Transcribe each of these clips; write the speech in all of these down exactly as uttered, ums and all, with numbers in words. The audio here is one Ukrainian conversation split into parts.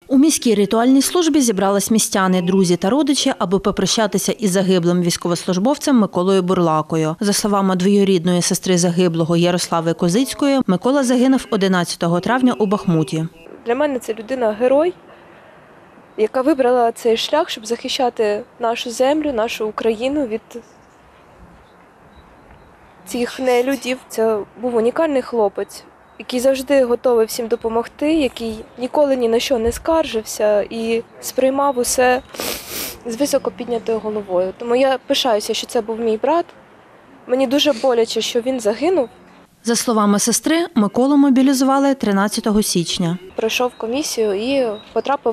У міській ритуальній службі зібрались містяни, друзі та родичі, аби попрощатися із загиблим військовослужбовцем Миколою Бурлакою. За словами двоюрідної сестри загиблого Ярослави Козицької, Микола загинув одинадцятого травня у Бахмуті. Для мене це людина-герой, яка вибрала цей шлях, щоб захищати нашу землю, нашу Україну від цих нелюдів. Це був унікальний хлопець, який завжди готовий всім допомогти, який ніколи ні на що не скаржився і сприймав усе з високо піднятою головою. Тому я пишаюся, що це був мій брат. Мені дуже боляче, що він загинув. За словами сестри, Миколу мобілізували тринадцятого січня. Пройшов комісію і потрапив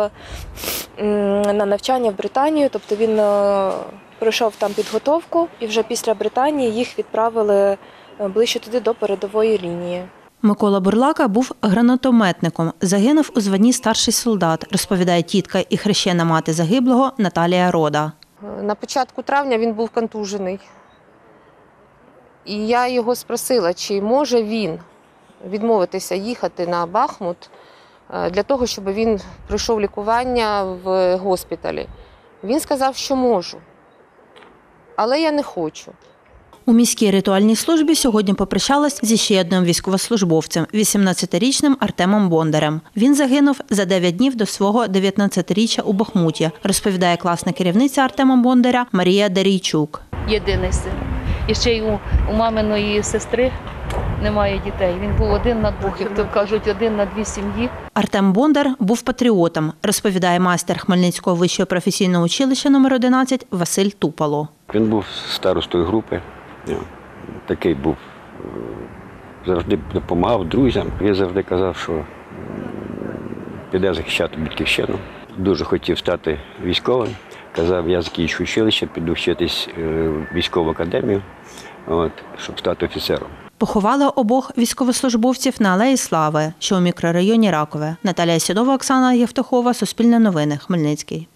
на навчання в Британію, тобто він пройшов там підготовку і вже після Британії їх відправили ближче туди до передової лінії. Микола Бурлака був гранатометником. Загинув у званні старший солдат, розповідає тітка і хрещена мати загиблого Наталія Рода. На початку травня він був контужений. І я його спросила, чи може він відмовитися їхати на Бахмут для того, щоб він пройшов лікування в госпіталі. Він сказав, що можу, але я не хочу. У міській ритуальній службі сьогодні попрощалась зі ще одним військовослужбовцем – вісімнадцятирічним Артемом Бондарем. Він загинув за дев'ять днів до свого дев'ятнадцятиріччя у Бахмуті, розповідає класна керівниця Артема Бондаря Марія Дарійчук. Єдиний син. І ще й у, у маминої сестри немає дітей. Він був один на двох, як то кажуть, один на дві сім'ї. Артем Бондар був патріотом, розповідає майстер Хмельницького вищого професійного училища номер одинадцять Василь Тупало. Він був старостою групи, такий був, завжди допомагав друзям. Він завжди казав, що піде захищати батьківщину. Дуже хотів стати військовим. Казав, я закінчу училище, піду вчитись в військову академію, от, щоб стати офіцером. Поховали обох військовослужбовців на Алеї Слави, що у мікрорайоні Ракове. Наталія Сідова, Оксана Євтухова, Суспільне новини, Хмельницький.